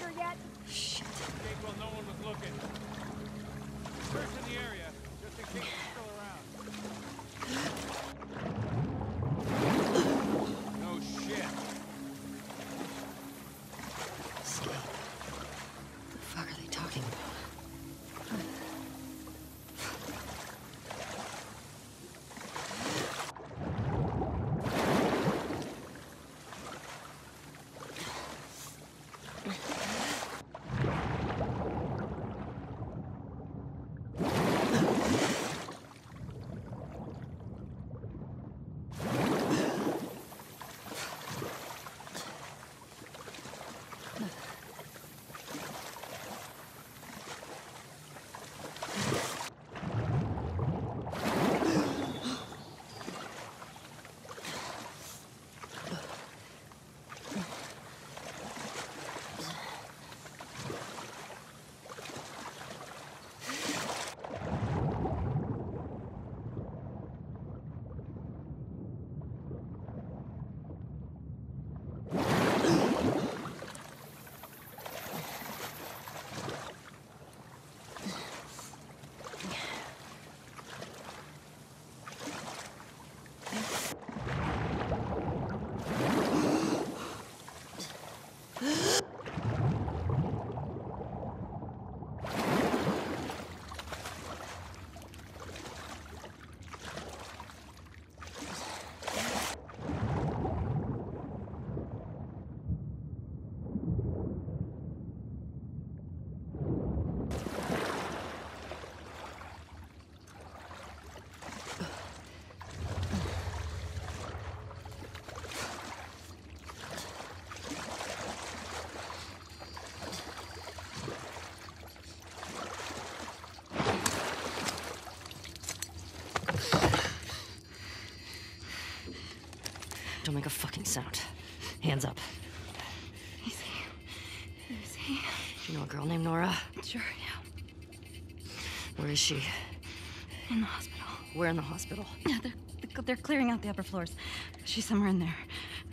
her yet? Shit. Okay, well, no one was looking. Search in the area, just in case she's still around. No shit. Escape. What the fuck are they talking about? Don't make a fucking sound. Hands up. Easy. Easy. Do you know a girl named Nora? Sure, yeah. Where is she? In the hospital. Where in the hospital? Yeah, they're clearing out the upper floors. She's somewhere in there.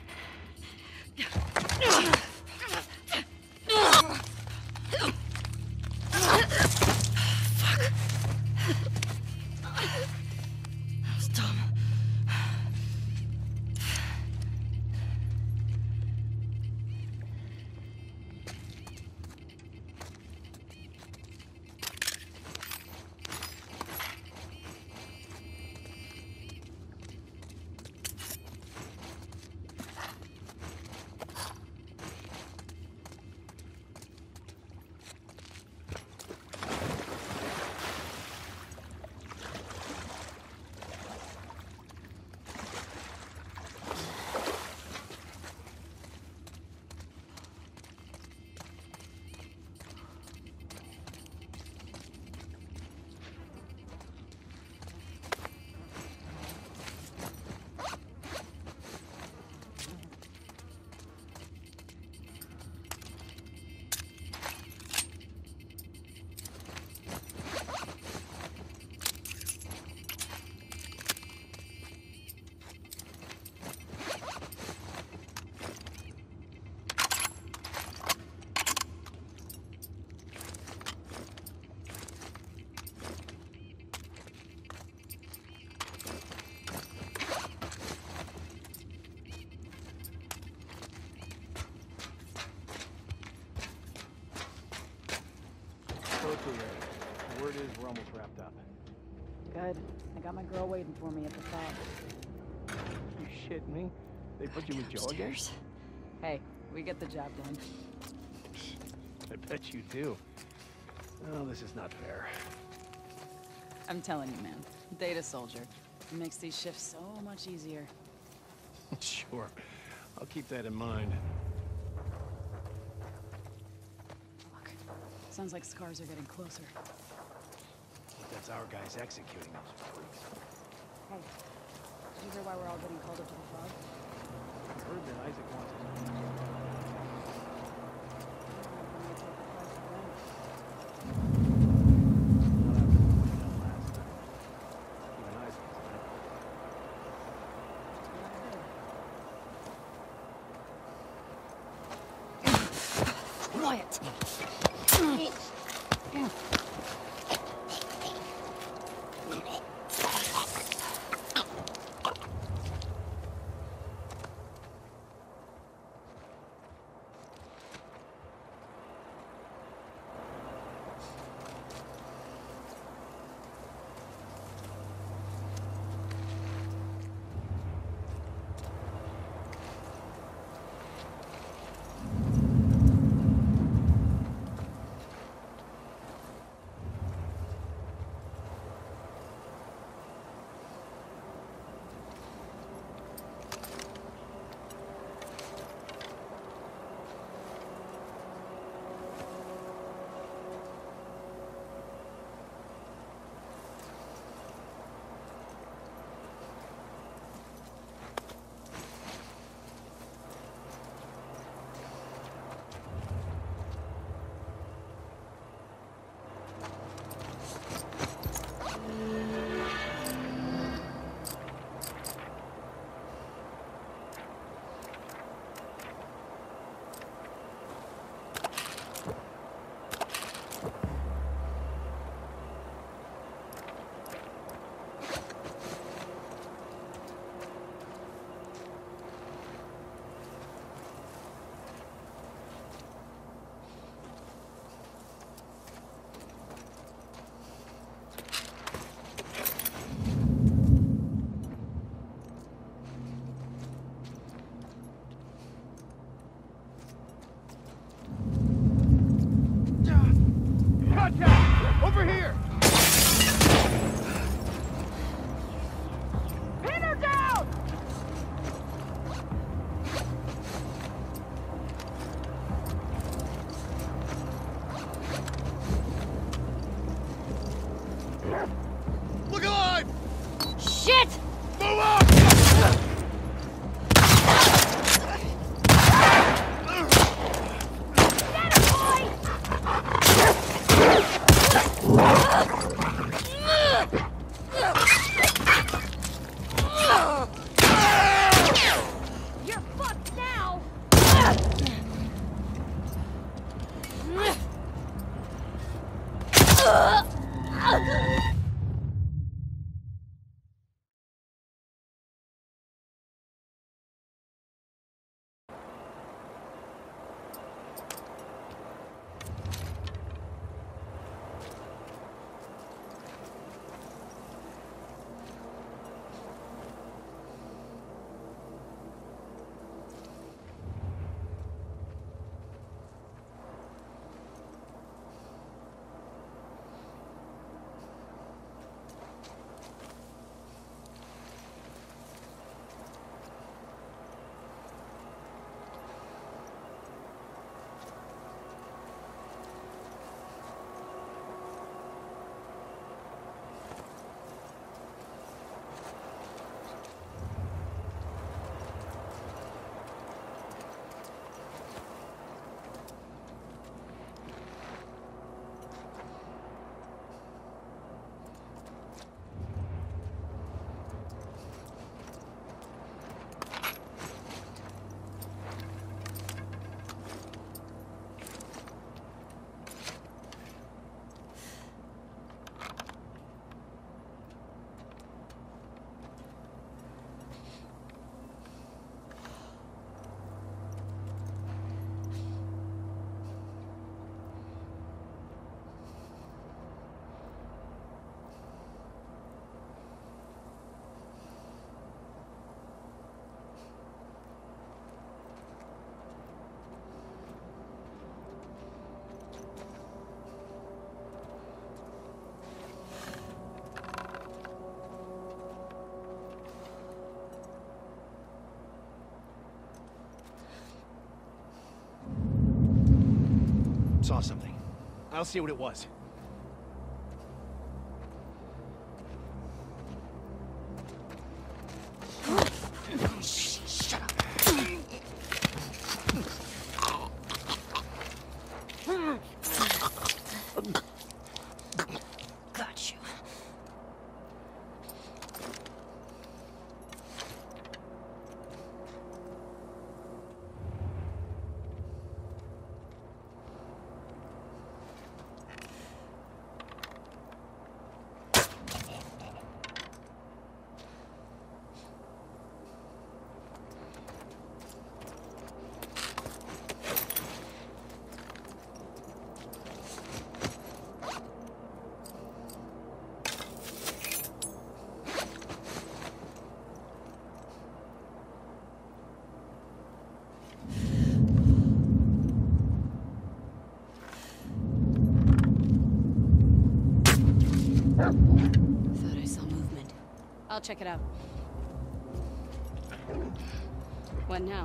That was dumb. The word is we're almost wrapped up. Good. I got my girl waiting for me at the top. You shitting me? They put you with Joe again? Upstairs. Hey, we get the job done. I bet you do. Well, this is not fair. I'm telling you, man. Data soldier. It makes these shifts so much easier. Sure. I'll keep that in mind. Look. Sounds like scars are getting closer. That's our guys executing those freaks. Hey, did you hear why we're all getting called up to the frog? I heard that Isaac wants us. Quiet. Contact! Over here! Pin her down! Look alive! Shit! Move up! Get her, boy! You're fucked now! Saw something. I'll see what it was. Shut up. Got you. Thought I saw movement. I'll check it out. What now?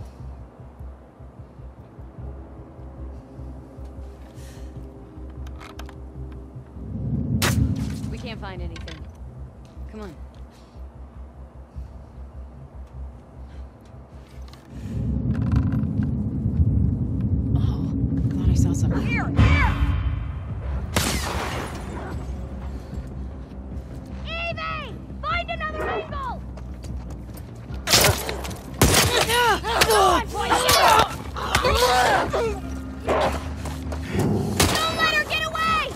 We can't find anything. Come on. Oh, thought I saw something. Here! Evie! Find another angle! Come on, boy! Don't let her get away!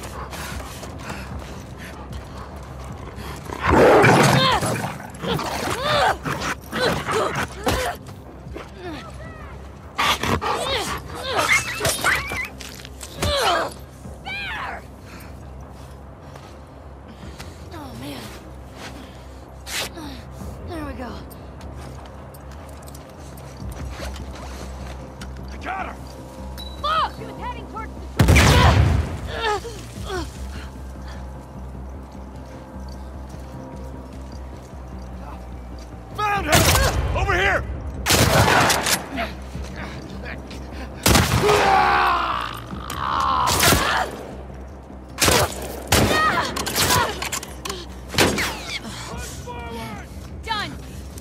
There! Oh, man. There we go. I got her! Fuck! She was heading towards the... Found her! Over here! Done!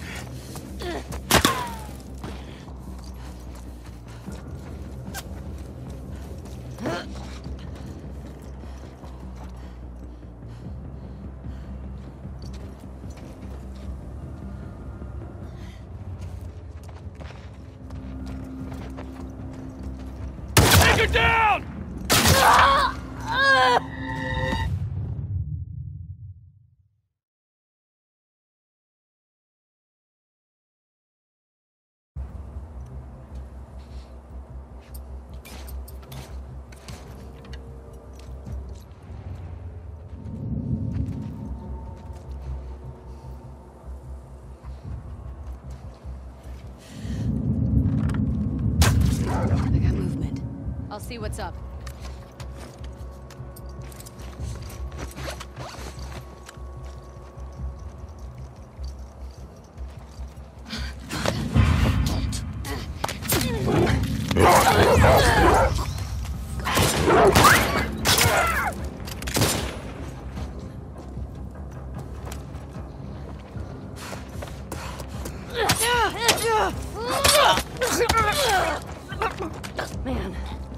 Take her down! I got movement. I'll see what's up. Man.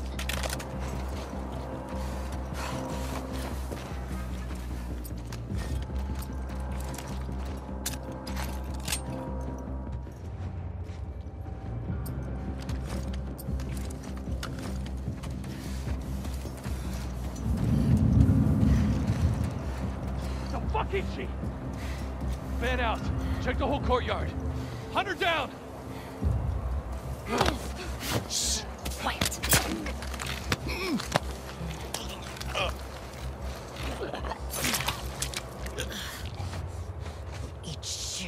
The fuck is she? Fan out. Check the whole courtyard. Hunt her down! Quiet. Eat shit.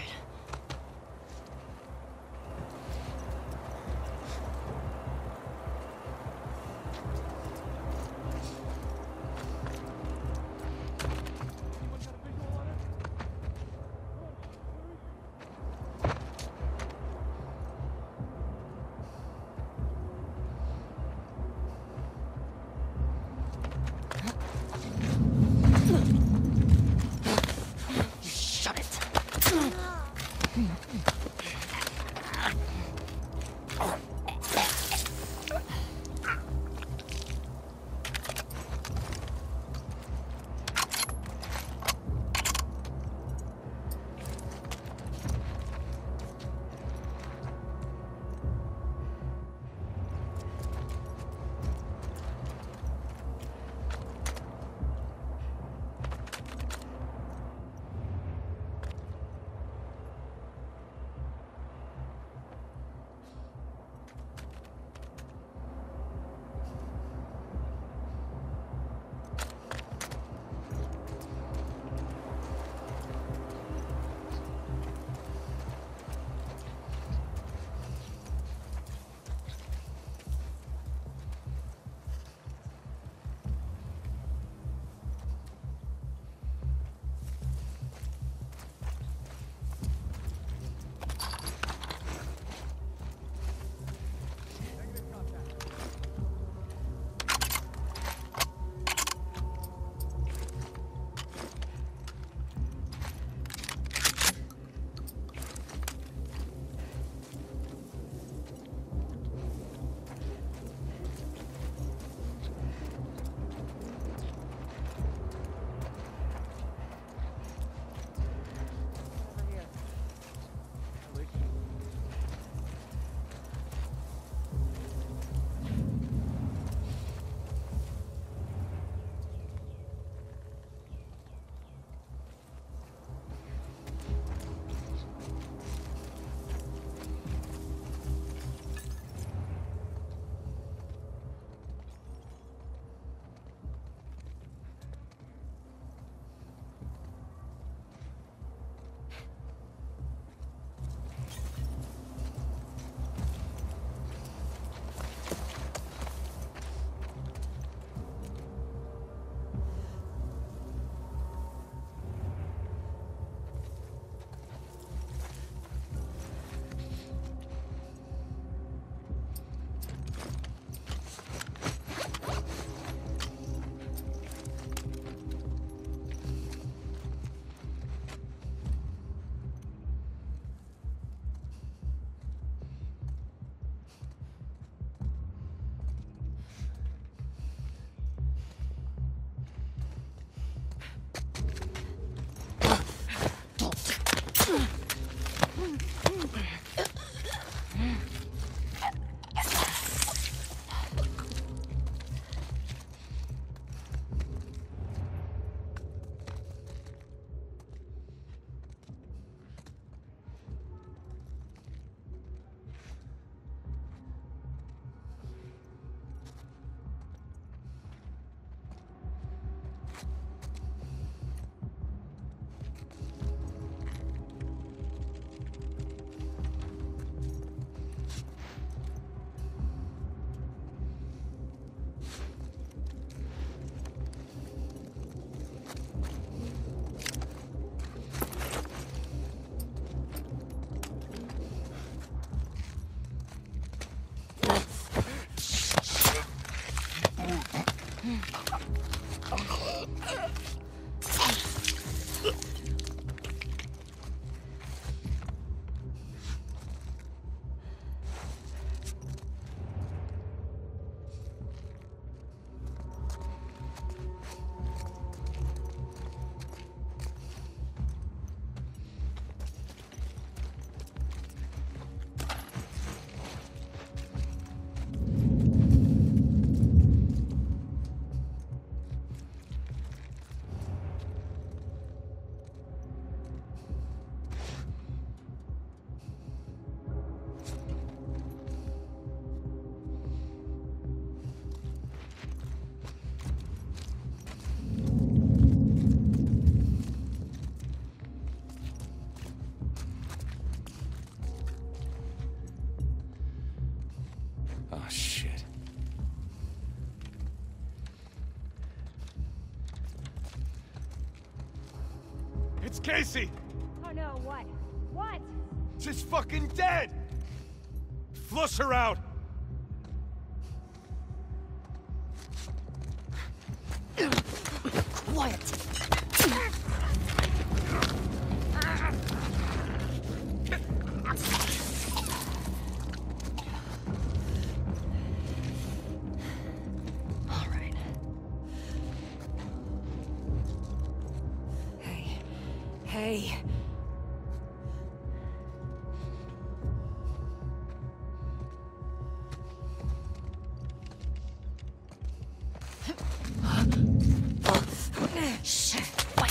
Oh, shit. It's Casey! Oh no, what? What? She's fucking dead! Flush her out! Quiet. All right. Hey. Shit. Wait.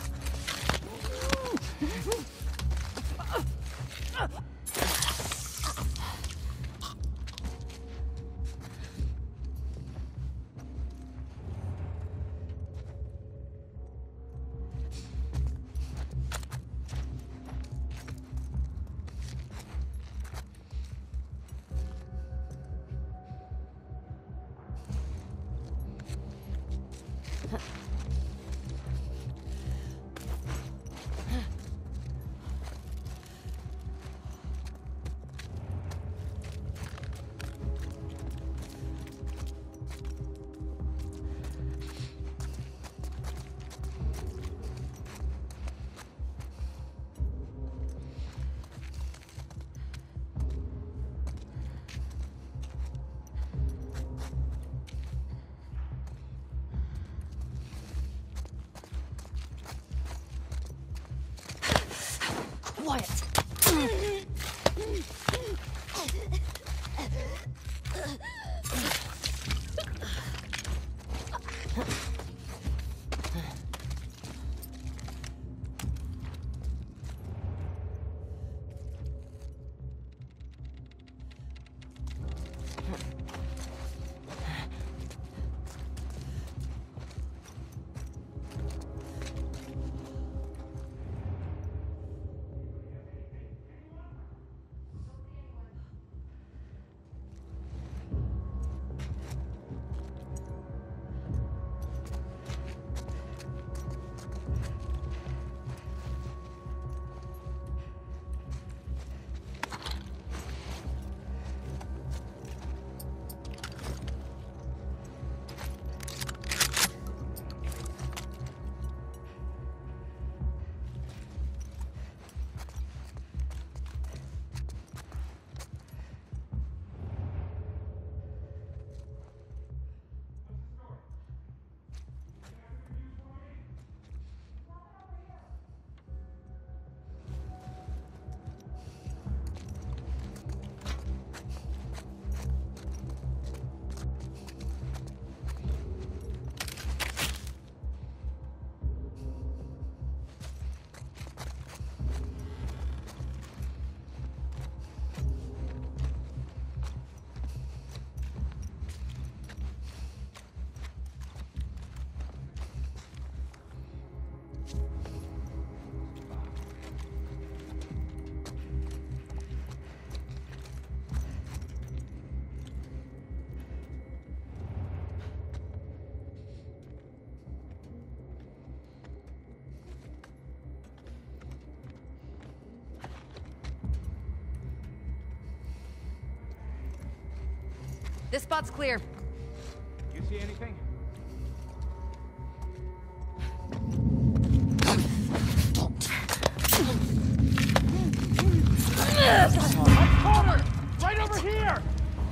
Quiet. This spot's clear. You see anything? I caught her! Right over here!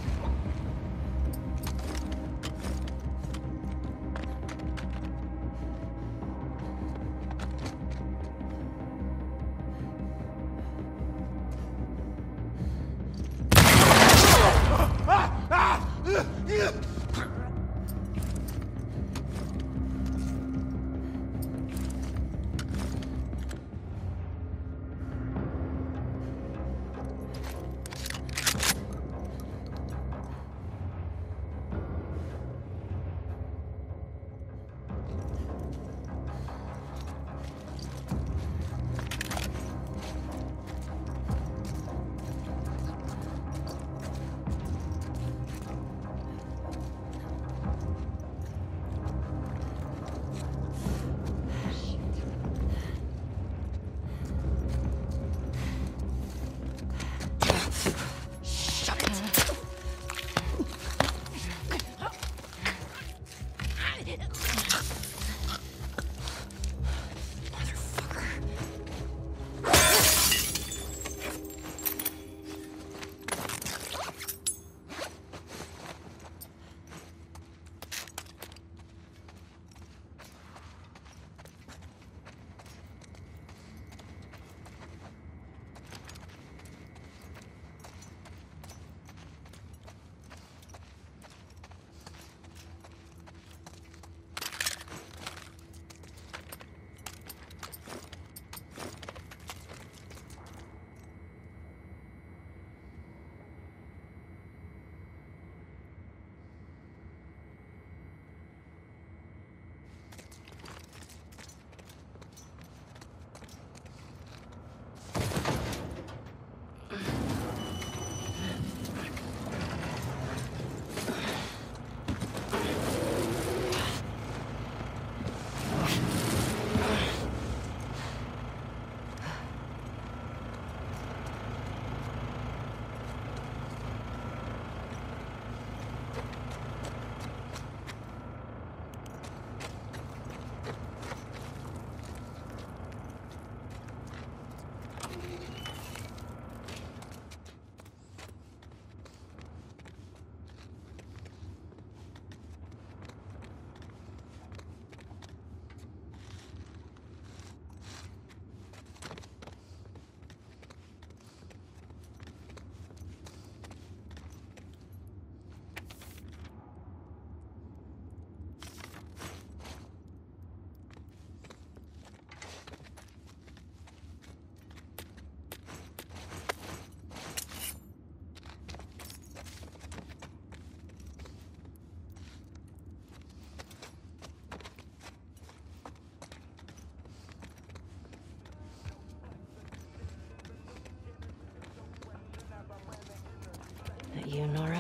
That you, Nora?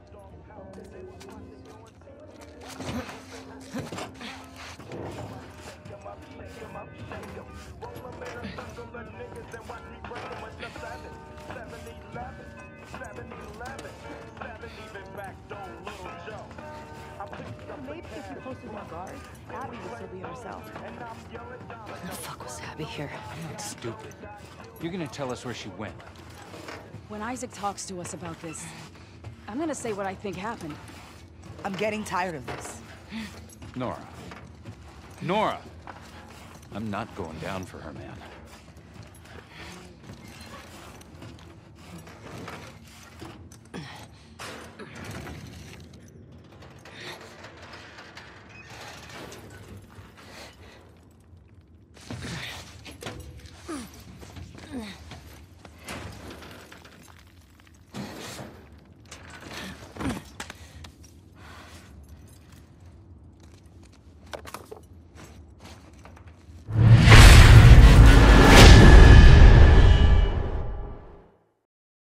Maybe if you posted more guards, Abby would still be herself. Why the fuck was Abby here? I'm not stupid. You're gonna tell us where she went. When Isaac talks to us about this, I'm gonna say what I think happened. I'm getting tired of this. Nora. Nora! I'm not going down for her, man.